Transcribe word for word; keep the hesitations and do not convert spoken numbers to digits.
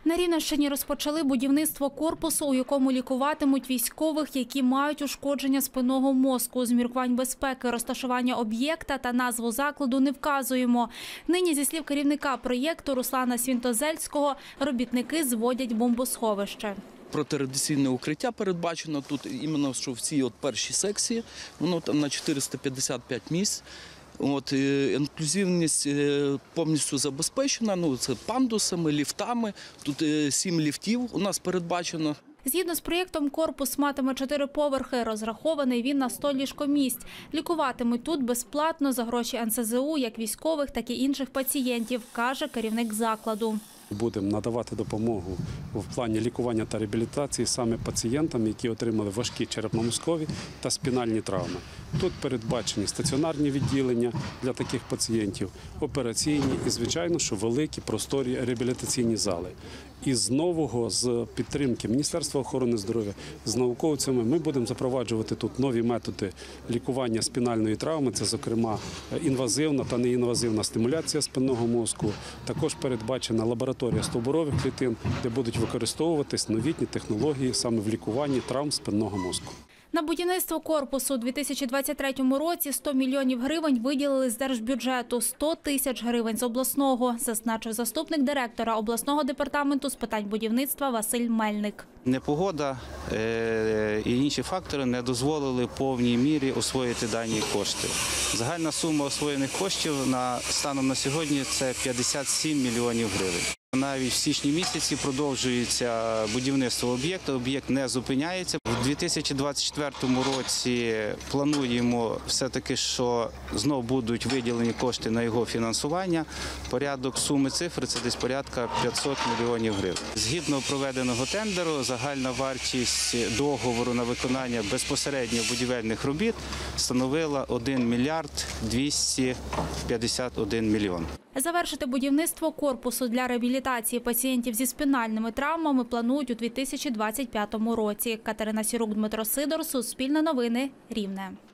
На Рівненщині розпочали будівництво корпусу, у якому лікуватимуть військових, які мають ушкодження спинного мозку. З міркувань безпеки, розташування об'єкта та назву закладу не вказуємо. Нині, зі слів керівника проєкту Руслана Свінтозельського, робітники зводять бомбосховище. Протирадіаційне укриття передбачено тут, іменно що в цій от першій секції, воно там на чотириста п'ятдесят п'ять місць. От, інклюзивність повністю забезпечена, ну, це пандусами, ліфтами, тут сім ліфтів у нас передбачено. Згідно з проєктом, корпус матиме чотири поверхи, розрахований він на сто ліжкомісць. Лікуватимуть тут безплатно за гроші ен ес зе у як військових, так і інших пацієнтів, каже керівник закладу. Будемо надавати допомогу в плані лікування та реабілітації саме пацієнтам, які отримали важкі черепно-мозкові та спінальні травми. Тут передбачені стаціонарні відділення для таких пацієнтів, операційні і, звичайно, що великі просторі реабілітаційні зали. Із нового, з підтримки Міністерства охорони здоров'я, з науковцями ми будемо запроваджувати тут нові методи лікування спінальної травми. Це, зокрема, інвазивна та неінвазивна стимуляція спинного мозку. Також передбачена лабораторія стовбурових клітин, де будуть використовуватись новітні технології саме в лікуванні травм спинного мозку. На будівництво корпусу у дві тисячі двадцять третьому році сто мільйонів гривень виділили з держбюджету, сто тисяч гривень з обласного, зазначив заступник директора обласного департаменту з питань будівництва Василь Мельник. Непогода і інші фактори не дозволили в повній мірі освоїти дані кошти. Загальна сума освоєних коштів на станом на сьогодні – це п'ятдесят сім мільйонів гривень. Навіть в січні місяці продовжується будівництво об'єкту, об'єкт не зупиняється. У дві тисячі двадцять четвертому році плануємо все-таки, що знову будуть виділені кошти на його фінансування. Порядок суми цифри – це десь порядка п'ятсот мільйонів гривень. Згідно проведеного тендеру, загальна вартість договору на виконання безпосередньо будівельних робіт становила один мільярд двісті п'ятдесят один мільйон. Завершити будівництво корпусу для реабілітації пацієнтів зі спінальними травмами планують у дві тисячі двадцять п'ятому році. Катерина Сірук, Дмитро Сидор, Суспільне новини, Рівне.